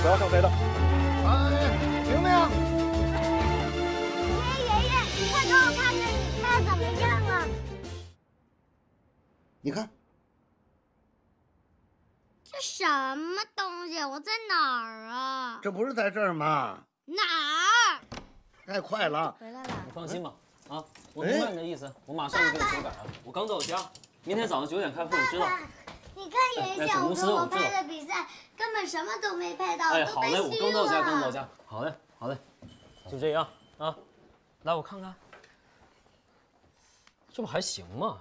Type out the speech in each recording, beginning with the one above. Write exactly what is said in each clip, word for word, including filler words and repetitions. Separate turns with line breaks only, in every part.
不要上飞的。
哎，听没有？
爷爷爷，快给我看看你拍怎么样啊？
你看，
这什么东西？我在哪儿啊？
这不是在这儿吗？
哪儿？
太快了。
回来了。
你放心吧，啊，我明白你的意思，我马上就给你修改了。我刚到家，明天早上九点开会，我知道。
你看爷爷下午给我拍的比赛，根本什么都没拍到，
哎，
都
好嘞，我
被虚
刚到家，
了。
刚到家。好嘞，好嘞，就这样啊。来，我看看，这不还行吗？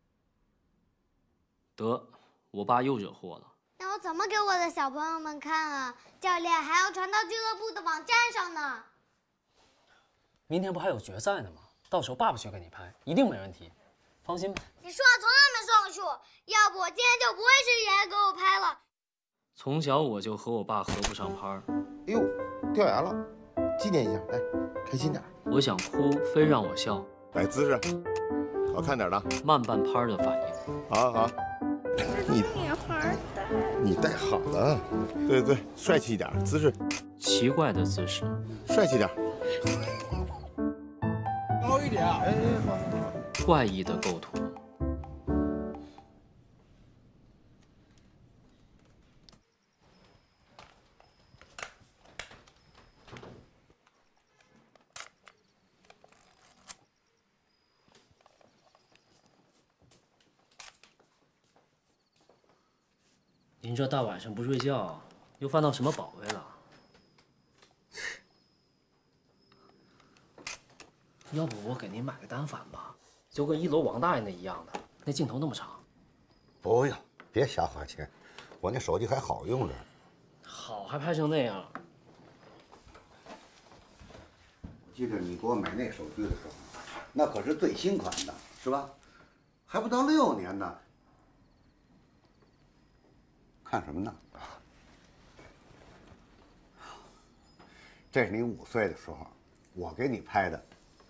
得，我爸又惹祸了。
那我怎么给我的小朋友们看啊？教练还要传到俱乐部的网站上呢。
明天不还有决赛呢吗？到时候爸爸去给你拍，一定没问题，放心吧。
你说话从来没算数，要不我今天就不会是爷爷给我拍了。
从小我就和我爸合不上拍儿。
哎呦，掉牙了，纪念一下，来，开心点。
我想哭，非让我笑。
来姿势，好看点的，
慢半拍儿的反应。
好好。你
女孩的。
你戴好了，对对，帅气一点，姿势。
奇怪的姿势。
帅气点。
高一点。哎，好好好。
怪异的构图。 您这大晚上不睡觉，又翻到什么宝贝了？要不我给您买个单反吧，就跟一楼王大爷那一样的，那镜头那么长。
不用，别瞎花钱，我那手机还好用着。
好，还拍成那样。
我记得你给我买那手机的时候，那可是最新款的，是吧？还不到六年呢。 看什么呢？这是你五岁的时候，我给你拍的。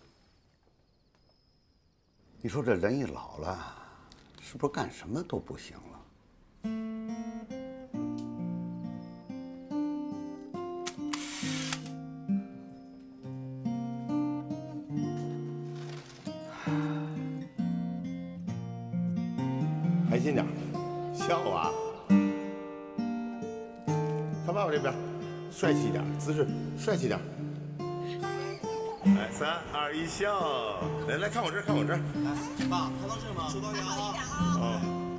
你说这人一老了，是不是干什么都不行了？
开心点，笑啊！ 看爸爸这边，帅气一点，姿势帅气点。来，三二一，笑！来来看我这儿，看我这儿。来，爸，拍到这儿吗？收到牙了。哦。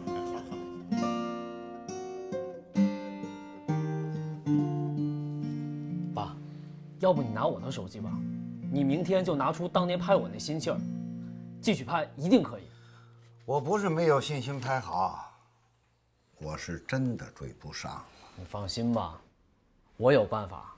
爸，要不你拿我的手机吧，你明天就拿出当年拍我那心气儿，继续拍，一定可以。
我不是没有信心拍好，我是真的追不上。
你放心吧，我有办法。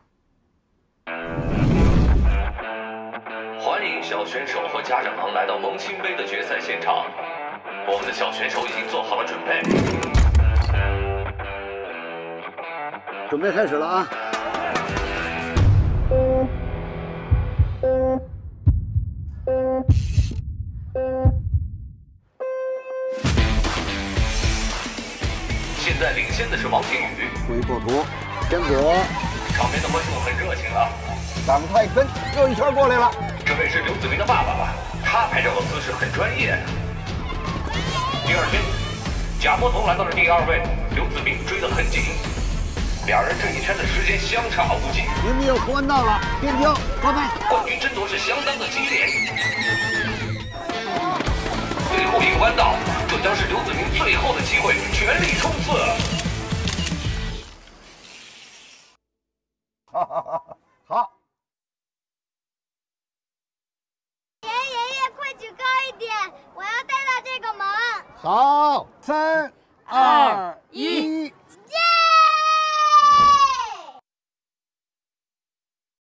欢迎小选手和家长们来到萌新杯的决赛现场，我们的小选手已经做好了准备，
准备开始了啊！
现在领先的是王天宇，
注意构图，偏左，
场边的观众很热情啊。
挡他一分，又一圈过来了。
这位是刘子明的爸爸吧？他拍照的姿势很专业。第二圈，贾博彤来到了第二位，刘子明追得很紧，两人这一圈的时间相差无几。
明明有弧弯道了，边交高拍。
冠军争夺是相当的激烈。最后一个弯道，这将是刘子明最后的机会，全力冲刺！
好，好，好，好。
爷爷爷爷，快举高一点，我要带到这个门。
好，三二一。